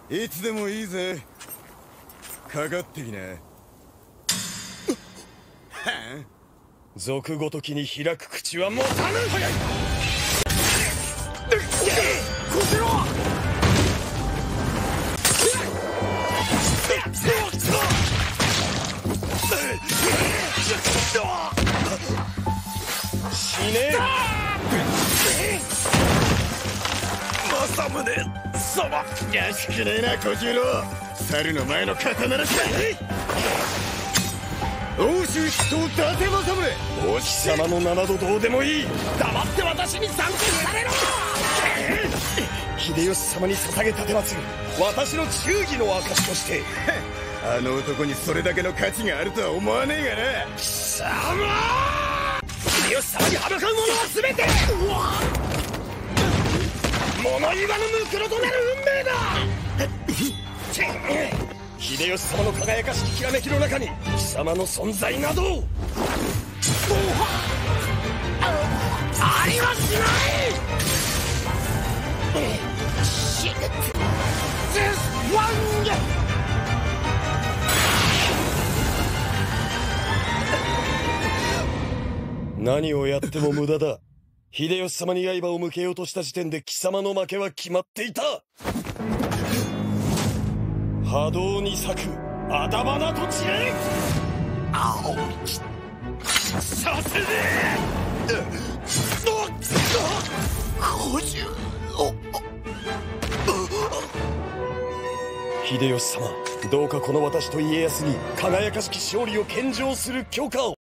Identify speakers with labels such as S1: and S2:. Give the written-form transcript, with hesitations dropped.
S1: いつでもいいぜ。かかってきな。はあ、
S2: 賊ごときに開く口は持たぬ。早い。こせろ。死ね。
S1: 政宗様、らしくねえな小十郎。猿の前の刀らしか。欧州筆頭伊達政宗、
S2: 貴様の七度どうでもいい。黙って私に参戦されろ。秀吉様に捧げ奉る私の忠義の証として。
S1: あの男にそれだけの価値があるとは思わねえがな。
S2: 貴様、秀吉様に歯向かう者は全て物言わぬムクロとなる運命だ。秀吉様の輝かしききらめきの中に貴様の存在などありはしない。何をやっても無駄だ。秀吉様に刃を向けようとした時点で貴様の負けは決まっていた。波動に咲くあだ花と散れ。青きさせねえ。小十郎。秀吉様、どうかこの私と家康に輝かしき勝利を献上する許可を。